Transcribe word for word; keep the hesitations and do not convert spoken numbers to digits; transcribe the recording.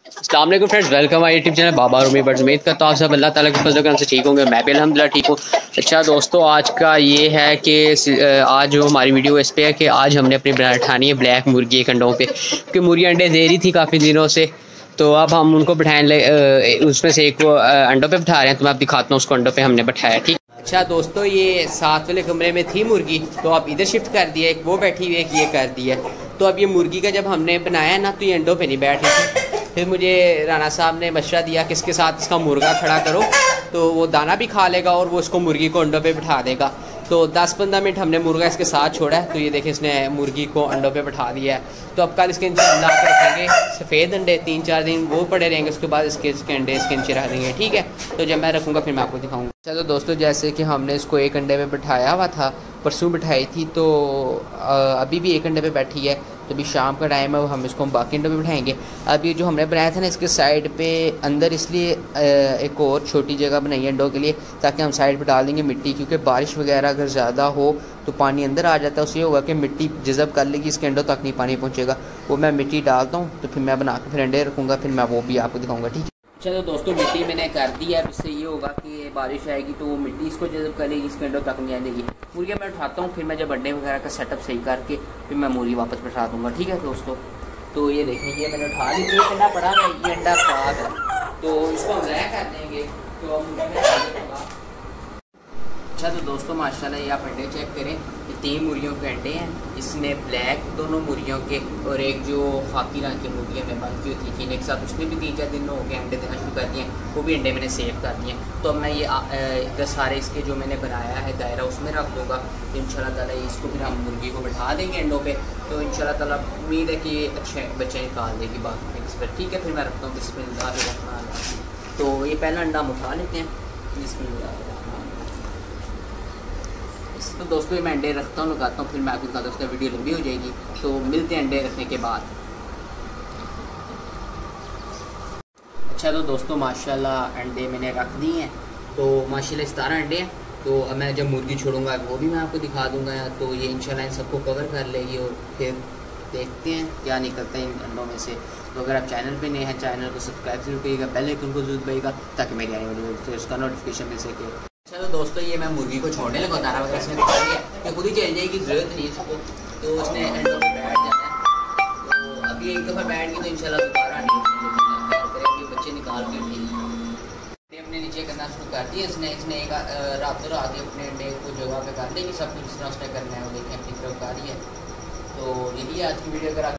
अस्सलाम वालेकुम friends, welcome my YouTube channel Baba Rumi birds. उम्मीद करता हूँ आप सब अल्लाह ताला के फजल करम से ठीक होंगे। मैं भी अल्हम्दुलिल्लाह ठीक हूँ। अच्छा दोस्तों, आज का ये है कि आज जो हमारी वीडियो इस पे है कि आज हमने अपनी ब्रांड ठानी है ब्लैक मुर्गी के अंडों पे, क्योंकि मुर्गी अंडे दे रही थी काफ़ी दिनों से। तो अब हम उनको बिठाने ले, उसमें से एक को अंडों पे बिठा रहे हैं। तो मैं आप दिखाता हूँ उसको अंडों पे हमने बैठाया। ठीक। अच्छा दोस्तों, ये साथ वाले कमरे में थी मुर्गी, तो अब इधर शिफ्ट कर दिया। एक वो बैठी हुई है, एक ये कर दिया। तो अब ये मुर्गी का जब हमने बनाया ना, तो ये अंडों पे नहीं बैठ रही थी। फिर मुझे राना साहब ने मशवरा दिया कि इसके साथ इसका मुर्गा खड़ा करो, तो वो दाना भी खा लेगा और वो इसको मुर्गी को अंडों पे बिठा देगा। तो दस पंद्रह मिनट हमने मुर्गा इसके साथ छोड़ा है। तो ये देखें, इसने मुर्गी को अंडों पे बिठा दिया है। तो अब कल इसके नीचे अंडा आकर रखेंगे, सफ़ेद अंडे तीन चार दिन वो पड़े रहेंगे। उसके बाद इसके इसके अंडे इसके नीचे रख देंगे। ठीक है, तो जब मैं रखूँगा फिर मैं आपको दिखाऊँगा। चलो दोस्तों, जैसे कि हमने इसको एक अंडे पे बिठाया हुआ था, परसों बिठाई थी, तो अभी भी एक अंडे पे बैठी है। तो अभी शाम का टाइम है, हम इसको बाकी अंडों पे बिठाएंगे। अब ये जो हमने बनाया था ना, इसके साइड पे अंदर इसलिए एक और छोटी जगह बनाई है अंडों के लिए, ताकि हम साइड पे डाल देंगे मिट्टी, क्योंकि बारिश वगैरह अगर ज़्यादा हो तो पानी अंदर आ जाता है। उससे होगा कि मिट्टी जज़ब कर लेगी, इसके अंडों तक नहीं पानी पहुँचेगा। वो मैं मिट्टी डालता हूँ, तो फिर मैं बना के फिर अंडे रखूँगा, फिर मैं वो भी आपको दिखाऊँगा। ठीक है। चलो दोस्तों, मिट्टी मैंने कर दी है। अब इससे ये होगा कि बारिश आएगी तो वो मिट्टी इसको जज़ब करेगी, इसके अंडों तक नहीं आएगी। मुर्गियाँ मैं उठाता हूँ, फिर मैं जब अंडे वगैरह का सेटअप सही करके फिर मैं मुर्गी वापस बैठा दूँगा। ठीक है दोस्तों, तो ये देखें, ये मैंने उठा ली। ये अंडा पड़ा है, ये अंडा खराब है, तो इसको हम ज़ाया कर देंगे। तो हम अच्छा तो दोस्तों, माशाल्लाह ये आप अंडे चेक करें, ये तीन मुर्गियों के अंडे हैं। इसमें ब्लैक दोनों मुर्गियों के और एक जो खाकी रंग की मुर्गियाँ में बाकी होती थी एक साथ, उसमें भी तीन चार दिन हो गए अंडे देना शुरू कर दिए। वो भी अंडे मैंने सेव कर दिए। तो अब मैं ये इधर सारे इसके जो मैंने बनाया है दायरा, उसमें रख दूँगा। तो इंशाल्लाह ताला इसको फिर हम मुर्गी को बैठा देंगे अंडों पर। तो इंशाल्लाह ताला उम्मीद है कि ये अच्छे बच्चे निकाल देगी बाकी इस पर। ठीक है, फिर मैं रखता हूँ बिस्मिल्लाह। तो ये पहला अंडा हम उठा लेते हैं, बिस्मिल्लाह। तो दोस्तों, ये मैं अंडे रखता हूँ, लगाता हूँ, फिर मैं आपको बताता हूँ। उसका वीडियो लंबी हो जाएगी, तो मिलते हैं अंडे रखने के बाद। अच्छा तो दोस्तों, माशाल्लाह अंडे मैंने रख दिए हैं। तो माशाल्लाह सतारह अंडे हैं। तो अब मैं जब मुर्गी छोड़ूंगा वो भी मैं आपको दिखा दूंगा। तो ये इंशाल्लाह इन सबको कवर कर लेगी और फिर देखते हैं क्या निकलता है इन अंडों में से। तो अगर आप चैनल पे नए हैं, चैनल को सब्सक्राइब जरूर करिएगा, बेल आइकन को जरूर दबाइएगा, ताकि मेरी आने वाली वीडियो उसका नोटिफिकेशन मिल सके। चलो दोस्तों, ये मैं मुर्गी को छोड़ने लगा, दाना वगैरह इसमें खा लिया कि खुद ही चल जाएगी, ज़रूरत नहीं इसको। तो उसने अंडों में बैठ जाना है। तो अभी एक दफ़ा बैठ गई तो इंशाल्लाह दोबारा नहीं करेंगे, बच्चे निकाल के ठीक अपने नीचे करना शुरू कर दिया इसने। इसने एक रातों रात अपने अंडे को जगह पे कर देगी, सब कुछ जिस तरह उसने करना है वो देखें अपनी तरफ आ रही है। तो यही आज की वीडियो। अगर